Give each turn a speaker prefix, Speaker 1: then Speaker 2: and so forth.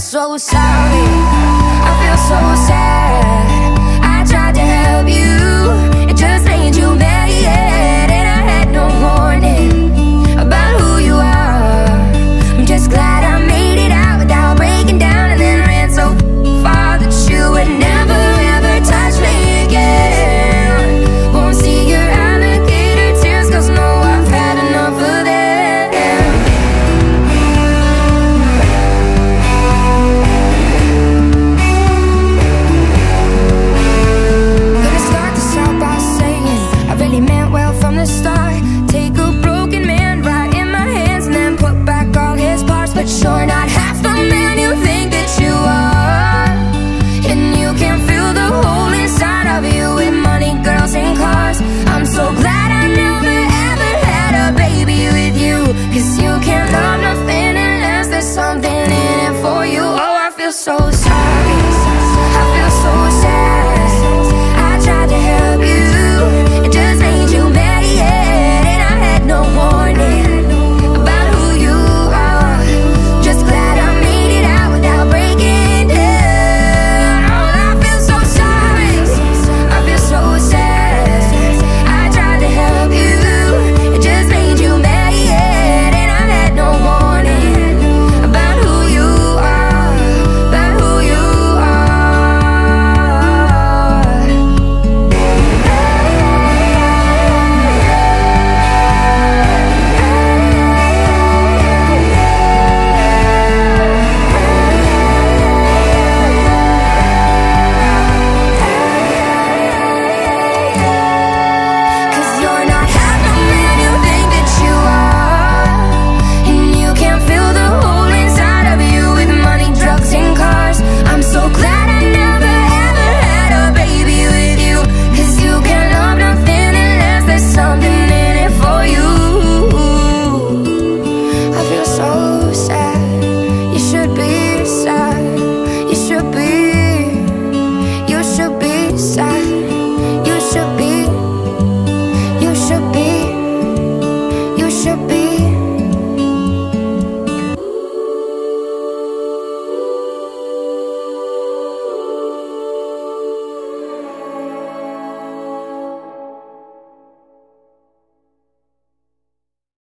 Speaker 1: so sorry, I feel so sad. I tried to help you, it just made you mad. And I had no warning about who you are. I'm just glad I made it out without breaking down, and then ran so far that you would never ever touch me again. Won't see your alligator tears, 'cause no, I've had enough of them. Gonna start this out by saying I really meant well from the start. Take a broken man right in my hands and then put back all his parts. But you're not half the man you think that you are, and you can fill the hole inside of you with money, girls, and cars. I'm so glad I never ever had a baby with you, 'cause you can't love nothing unless there's something in it for you. Oh, I feel so sorry.